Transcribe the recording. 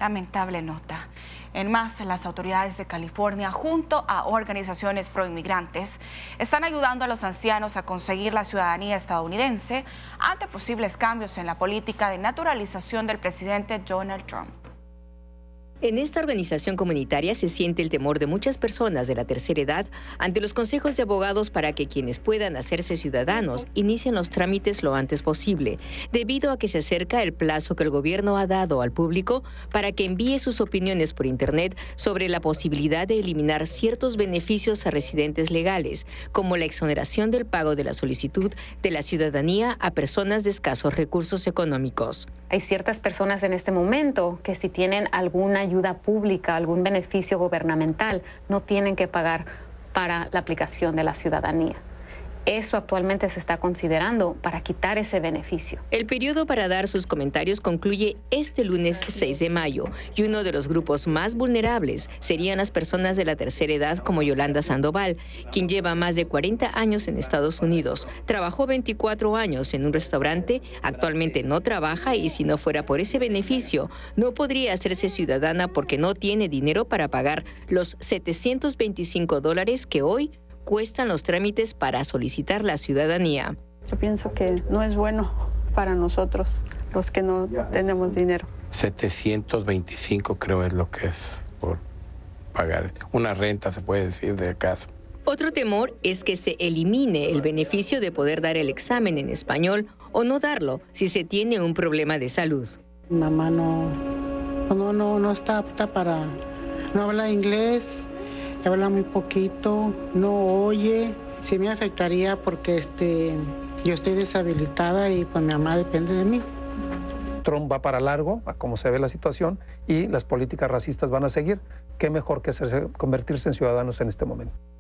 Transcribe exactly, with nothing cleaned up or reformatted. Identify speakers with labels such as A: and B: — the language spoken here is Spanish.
A: Lamentable nota. En más, las autoridades de California, junto a organizaciones proinmigrantes, están ayudando a los ancianos a conseguir la ciudadanía estadounidense ante posibles cambios en la política de naturalización del presidente Donald Trump.
B: En esta organización comunitaria se siente el temor de muchas personas de la tercera edad ante los consejos de abogados para que quienes puedan hacerse ciudadanos inicien los trámites lo antes posible, debido a que se acerca el plazo que el gobierno ha dado al público para que envíe sus opiniones por Internet sobre la posibilidad de eliminar ciertos beneficios a residentes legales, como la exoneración del pago de la solicitud de la ciudadanía a personas de escasos recursos económicos.
C: Hay ciertas personas en este momento que si tienen alguna ayuda pública, algún beneficio gubernamental, no tienen que pagar para la aplicación de la ciudadanía. Eso actualmente se está considerando para quitar ese beneficio.
B: El periodo para dar sus comentarios concluye este lunes seis de mayo y uno de los grupos más vulnerables serían las personas de la tercera edad como Yolanda Sandoval, quien lleva más de cuarenta años en Estados Unidos. Trabajó veinticuatro años en un restaurante, actualmente no trabaja y si no fuera por ese beneficio, no podría hacerse ciudadana porque no tiene dinero para pagar los setecientos veinticinco dólares que hoy cuestan los trámites para solicitar la ciudadanía.
D: Yo pienso que no es bueno para nosotros, los que no tenemos dinero.
E: setecientos veinticinco creo es lo que es por pagar una renta, se puede decir, de casa.
B: Otro temor es que se elimine el beneficio de poder dar el examen en español o no darlo si se tiene un problema de salud.
F: Mi mamá no, no, no, no está apta para, no habla inglés. Habla muy poquito, no oye. Sí me afectaría porque este, yo estoy deshabilitada y pues mi mamá depende de mí.
G: Trump va para largo, a cómo se ve la situación, y las políticas racistas van a seguir. ¿Qué mejor que hacerse, convertirse en ciudadanos en este momento?